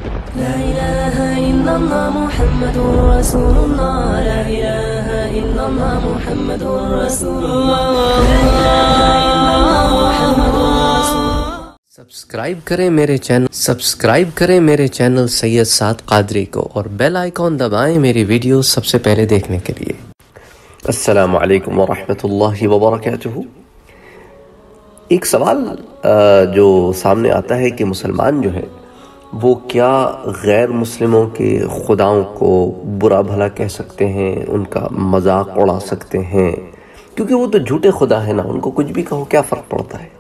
لا إله إلا الله محمد رسول الله لا إله إلا الله محمد رسول الله لا إله إلا الله محمد رسول الله सब्सक्राइब करें मेरे चैनल सैयद साद कादरी को और बेल आइकॉन दबाएं मेरी वीडियो सबसे पहले देखने के लिए। अस्सलामु अलैकुम व रहमतुल्लाहि व बरकातुहू। एक सवाल जो सामने आता है कि मुसलमान जो है वो क्या गैर मुस्लिमों के खुदाओं को बुरा भला कह सकते हैं, उनका मजाक उड़ा सकते हैं, क्योंकि वो तो झूठे खुदा है ना, उनको कुछ भी कहो क्या फ़र्क पड़ता है।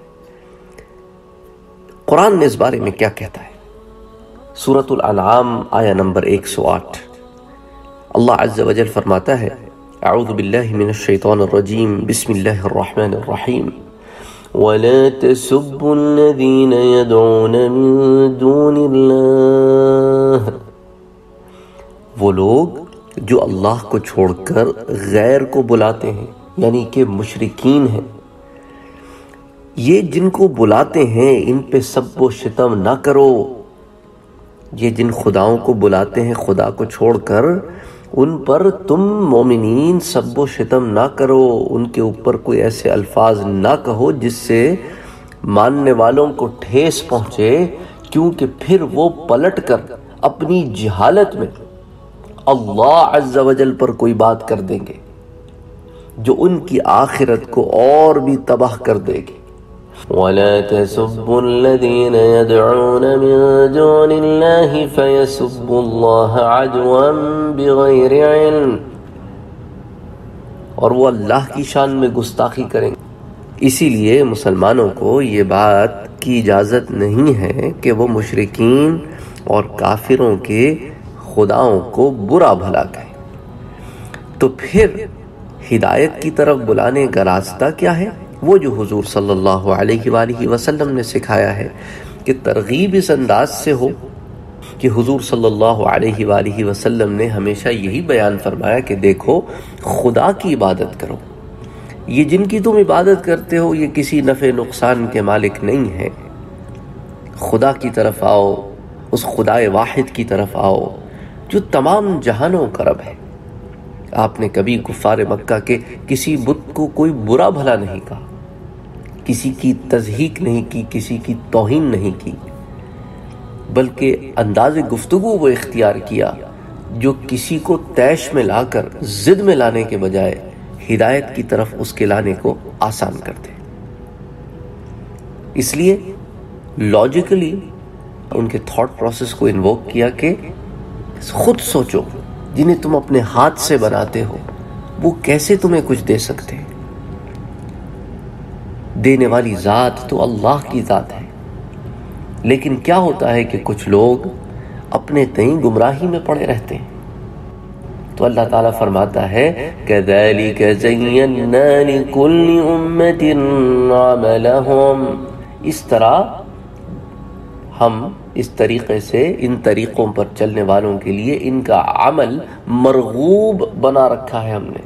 कुरान ने इस बारे में क्या कहता है? सूरतुल अनआम आया नंबर 108 अल्लाह अज़्ज़ा वजल फरमाता है, अऊज़ु बिल्लाहि मिनश शैतानिर रजीम, बिस्मिल्लाहिर रहमानिर रहीम, वला तसुब्बुल्लज़ीना यदऊन मिन दूनिल्लाह। वो लोग जो अल्लाह को छोड़कर गैर को बुलाते हैं, यानी कि मुशरिकीन हैं, ये जिनको बुलाते हैं इन पे सब व शितम ना करो। ये जिन खुदाओं को बुलाते हैं खुदा को छोड़कर, उन पर तुम मोमिनीन सब व शितम ना करो, उनके ऊपर कोई ऐसे अल्फाज ना कहो जिससे मानने वालों को ठेस पहुँचे, क्योंकि फिर वो पलट कर अपनी जहालत में अल्लाह अज़्ज़ा वजल पर कोई बात कर देंगे जो उनकी आखिरत को और भी तबाह कर देगी। वला तसुब्बुल्लज़ीना यदऊन मिन दूनिल्लाहि फयसुब्बुल्लाह अदवन बिगैरि इल्म। और वो अल्लाह की शान में गुस्ताखी करेंगे। इसीलिए मुसलमानों को ये बात की इजाज़त नहीं है कि वो मुशरिकीन और काफिरों के खुदाओं को बुरा भला कहें। तो फिर हिदायत की तरफ बुलाने का रास्ता क्या है? वो जो हुजूर सल्लल्लाहु अलैहि वसल्लम ने सिखाया है कि तरगीब इस अंदाज से हो कि हुजूर सल्लल्लाहु अलैहि वसल्लम ने हमेशा यही बयान फरमाया कि देखो, खुदा की इबादत करो, ये जिनकी तुम इबादत करते हो ये किसी नफ़े नुकसान के मालिक नहीं है। खुदा की तरफ आओ, उस खुदाए वाहिद की तरफ आओ जो तमाम जहानों का रब है। आपने कभी कुफ़ार मक्का के किसी बुत को कोई बुरा भला नहीं कहा, किसी की तज़हीक नहीं की, किसी की तौहीन नहीं की, बल्कि अंदाज़े गुफ्तगू वो इख्तियार किया जो किसी को तैश में लाकर ज़िद में लाने के बजाय हिदायत की तरफ उसके लाने को आसान कर दे। इसलिए लॉजिकली उनके थॉट प्रोसेस को इन्वोक किया कि खुद सोचो, जिन्हें तुम अपने हाथ से बनाते हो वो कैसे तुम्हें कुछ दे सकते हैं। देने वाली ज़ात तो अल्लाह की ज़ात है। लेकिन क्या होता है कि कुछ लोग अपने तईं गुमराही में पड़े रहते हैं। तो अल्लाह ताला फरमाता है, कज़ालिक ज़य्यन्ना लिकुल्लि उम्मतिन अमलहुम। इस तरह हम इस तरीक़े से इन तरीक़ों पर चलने वालों के लिए इनका अमल मरगूब बना रखा है हमने।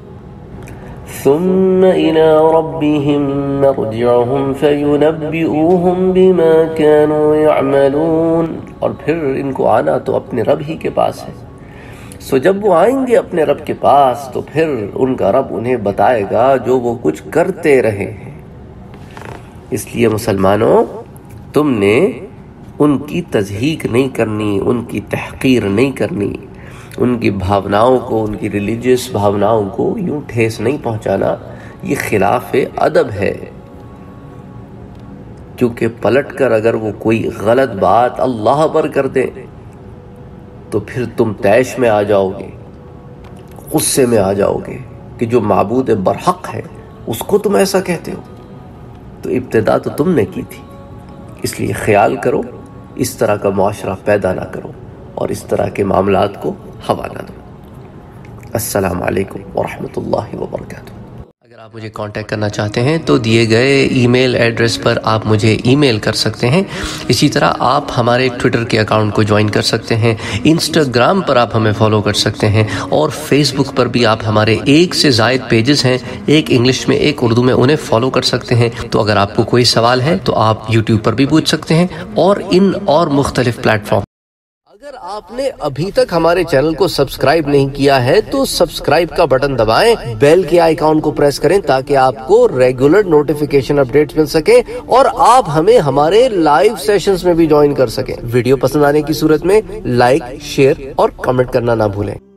सुम्मा इला रब्बिहिम मरजिउहुम फयुनब्बिउहुम बिमा कानू यअमलून। और फिर इनको आना तो अपने रब ही के पास है। सो जब वो आएंगे अपने रब के पास तो फिर उनका रब उन्हें बताएगा जो वो कुछ करते रहे हैं। इसलिए मुसलमानों, तुमने उनकी तज़हीक नहीं करनी, उनकी तहक़ीर नहीं करनी, उनकी भावनाओं को, उनकी रिलीजियस भावनाओं को यूं ठेस नहीं पहुंचाना। ये खिलाफ अदब है, क्योंकि पलटकर अगर वो कोई गलत बात अल्लाह पर कर दे तो फिर तुम तैश में आ जाओगे, गुस्से में आ जाओगे कि जो माबूद बरहक है उसको तुम ऐसा कहते हो। तो इब्तिदा तो तुमने की थी। इसलिए ख्याल करो, इस तरह का मुआशरा पैदा ना करो और इस तरह के मामलात को हवा ना दो। अस्सलामु अलैकुम व रहमतुल्लाहि व बरकातुहू। अगर आप मुझे कांटेक्ट करना चाहते हैं तो दिए गए ईमेल एड्रेस पर आप मुझे ईमेल कर सकते हैं। इसी तरह आप हमारे ट्विटर के अकाउंट को ज्वाइन कर सकते हैं, इंस्टाग्राम पर आप हमें फॉलो कर सकते हैं और फेसबुक पर भी आप हमारे 1 से ज़ायद पेजेस हैं, एक इंग्लिश में एक उर्दू में, उन्हें फॉलो कर सकते हैं। तो अगर आपको कोई सवाल है तो आप यूट्यूब पर भी पूछ सकते हैं और इन और मुख्तलिफ प्लेटफॉर्म اگر آپ نے ابھی تک ہمارے چینل کو سبسکرائب نہیں کیا ہے تو سبسکرائب کا بٹن دبائیں، بیل کے آئیکن کو پریس کریں تاکہ آپ کو ریگولر نوٹیفیکیشن اپڈیٹس مل سکیں اور آپ ہمیں ہمارے لائیو سیشنز میں بھی جوائن کر سکیں۔ ویڈیو پسند آنے کی صورت میں لائک، شیئر اور کمنٹ کرنا نہ بھولیں۔